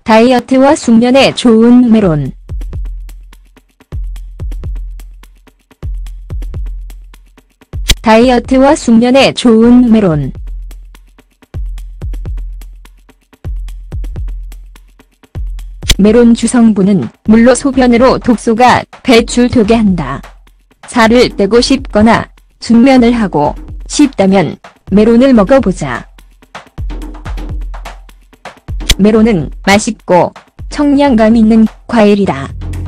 다이어트와 숙면에 좋은 메론. 다이어트와 숙면에 좋은 메론. 메론 주성분은 물로 소변으로 독소가 배출되게 한다. 살을 떼고 싶거나 숙면을 하고 싶다면 메론을 먹어보자. 메론은 맛있고 청량감 있는 과일이다.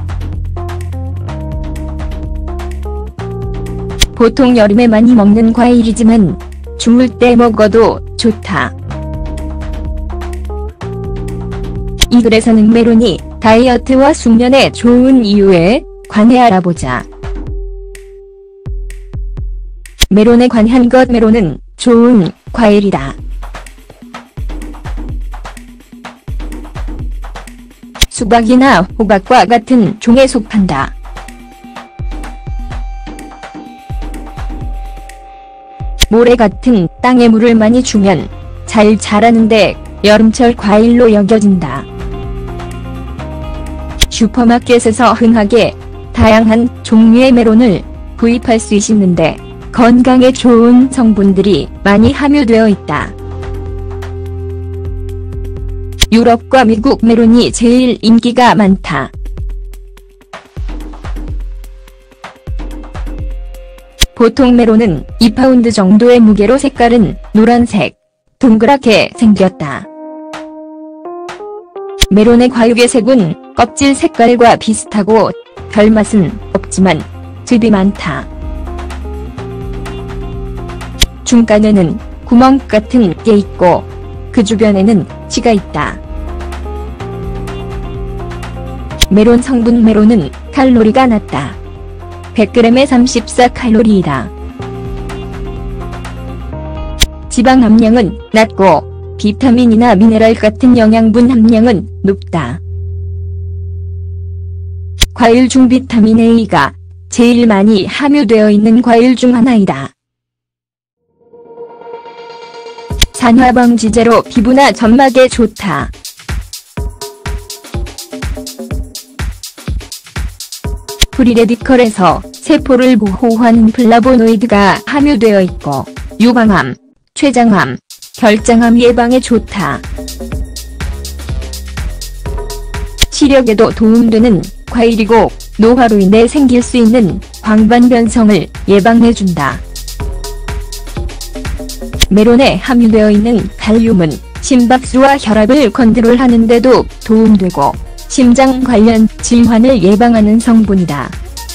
보통 여름에 많이 먹는 과일이지만 추울 때 먹어도 좋다. 이 글에서는 메론이 다이어트와 숙면에 좋은 이유에 관해 알아보자. 메론에 관한 것. 메론은 좋은 과일이다. 수박이나 호박과 같은 종에 속한다. 모래 같은 땅에 물을 많이 주면 잘 자라는데 여름철 과일로 여겨진다. 슈퍼마켓에서 흔하게 다양한 종류의 메론을 구입할 수 있는데 건강에 좋은 성분들이 많이 함유되어 있다. 유럽과 미국 메론이 제일 인기가 많다. 보통 메론은 2파운드 정도의 무게로 색깔은 노란색, 동그랗게 생겼다. 메론의 과육의 색은 껍질 색깔과 비슷하고 별맛은 없지만 즙이 많다. 중간에는 구멍 같은 게 있고 그 주변에는 씨가 있다. 메론 성분. 메론은 칼로리가 낮다. 100g에 34칼로리이다. 지방 함량은 낮고 비타민이나 미네랄 같은 영양분 함량은 높다. 과일 중 비타민 A가 제일 많이 함유되어 있는 과일 중 하나이다. 산화방지제로 피부나 점막에 좋다. 프리레디컬에서 세포를 보호하는 플라보노이드가 함유되어 있고 유방암, 췌장암, 결장암 예방에 좋다. 시력에도 도움되는 과일이고 노화로 인해 생길 수 있는 광반변성을 예방해준다. 메론에 함유되어 있는 칼륨은 심박수와 혈압을 컨트롤하는 데도 도움되고 심장 관련 질환을 예방하는 성분이다.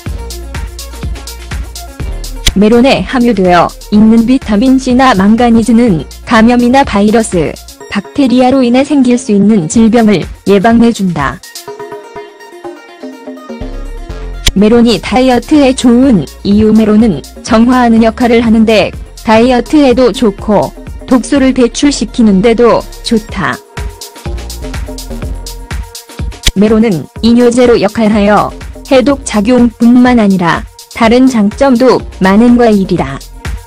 메론에 함유되어 있는 비타민C나 망가니즈는 감염이나 바이러스, 박테리아로 인해 생길 수 있는 질병을 예방해준다. 메론이 다이어트에 좋은 이유. 메론은 정화하는 역할을 하는데 다이어트에도 좋고 독소를 배출시키는데도 좋다. 메론은 이뇨제로 역할하여 해독 작용뿐만 아니라 다른 장점도 많은 과일이다.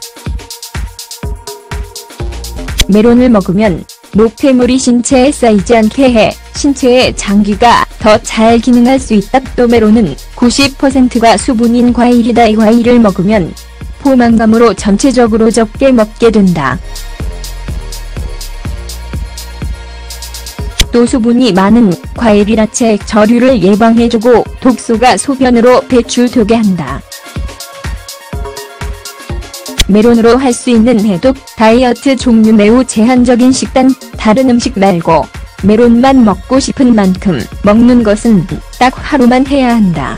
메론을 먹으면 노폐물이 신체에 쌓이지 않게 해 신체의 장기가 더 잘 기능할 수 있다. 또 메론은 90%가 수분인 과일이다. 이 과일을 먹으면 포만감으로 전체적으로 적게 먹게 된다. 또 수분이 많은 과일이라 체액저류를 예방해주고 독소가 소변으로 배출되게 한다. 메론으로 할 수 있는 해독. 다이어트 종류. 매우 제한적인 식단. 다른 음식 말고 메론만 먹고 싶은 만큼 먹는 것은 딱 하루만 해야 한다.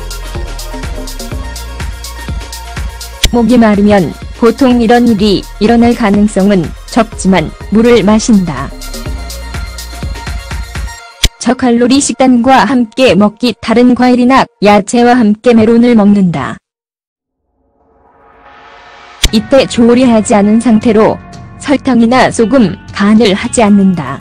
목이 마르면 보통 이런 일이 일어날 가능성은 적지만 물을 마신다. 저칼로리 식단과 함께 먹기. 다른 과일이나 야채와 함께 메론을 먹는다. 이때 조리하지 않은 상태로 설탕이나 소금, 간을 하지 않는다.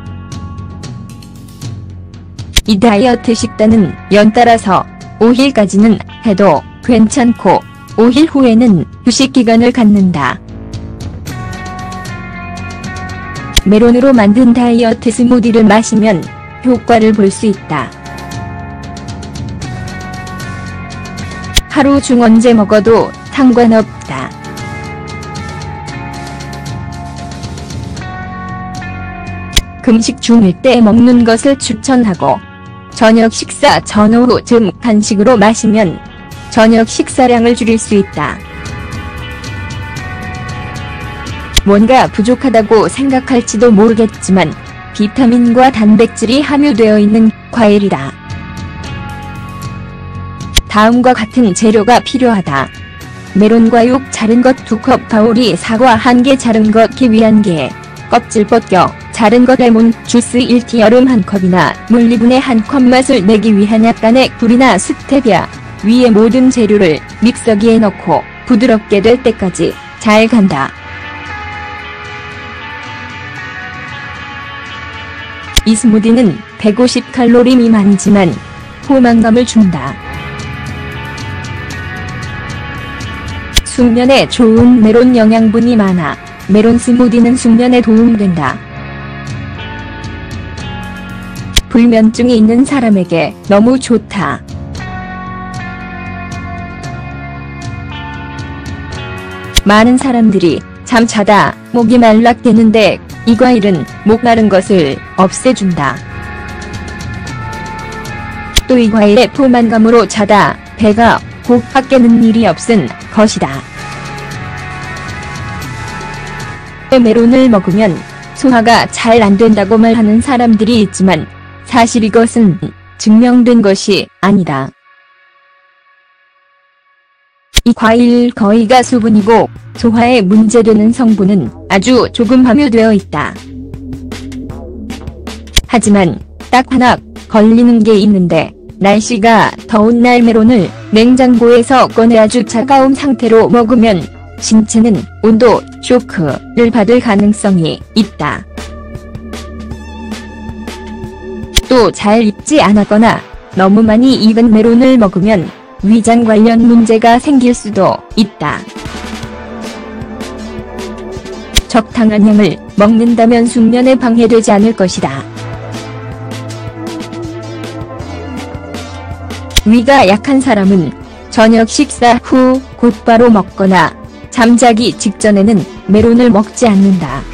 이 다이어트 식단은 연달아서 5일까지는 해도 괜찮고 5일 후에는 휴식 기간을 갖는다. 메론으로 만든 다이어트 스무디를 마시면 효과를 볼 수 있다. 하루 중 언제 먹어도 상관없다. 금식 중일 때 먹는 것을 추천하고 저녁 식사 전후쯤 간식으로 마시면 저녁 식사량을 줄일 수 있다. 뭔가 부족하다고 생각할지도 모르겠지만 비타민과 단백질이 함유되어 있는 과일이다. 다음과 같은 재료가 필요하다. 메론 과육 자른 것 2컵, 바오리 사과 1개 자른 것, 키위 1개, 껍질 벗겨 자른 것, 레몬 주스 1티, 얼음 1컵이나 물 2분의 1컵. 맛을 내기 위한 약간의 꿀이나 스테비아. 위에 모든 재료를 믹서기에 넣고 부드럽게 될 때까지 잘 간다. 이 스무디는 150칼로리 미만이지만 포만감을 준다. 숙면에 좋은 메론 영양분이 많아 메론 스무디는 숙면에 도움된다. 불면증이 있는 사람에게 너무 좋다. 많은 사람들이 잠자다 목이 말락대는데 이 과일은 목 마른 것을 없애준다. 또 이 과일의 포만감으로 자다 배가 고파 깨는 일이 없은 것이다. 메론을 먹으면 소화가 잘 안 된다고 말하는 사람들이 있지만 사실 이것은 증명된 것이 아니다. 이 과일 거의가 수분이고 소화에 문제되는 성분은 아주 조금 함유되어 있다. 하지만 딱 하나 걸리는 게 있는데 날씨가 더운 날 메론을 냉장고에서 꺼내 아주 차가운 상태로 먹으면 신체는 온도 쇼크를 받을 가능성이 있다. 또 잘 익지 않았거나 너무 많이 익은 메론을 먹으면 위장 관련 문제가 생길 수도 있다. 적당한 양을 먹는다면 숙면에 방해되지 않을 것이다. 위가 약한 사람은 저녁 식사 후 곧바로 먹거나 잠자기 직전에는 메론을 먹지 않는다.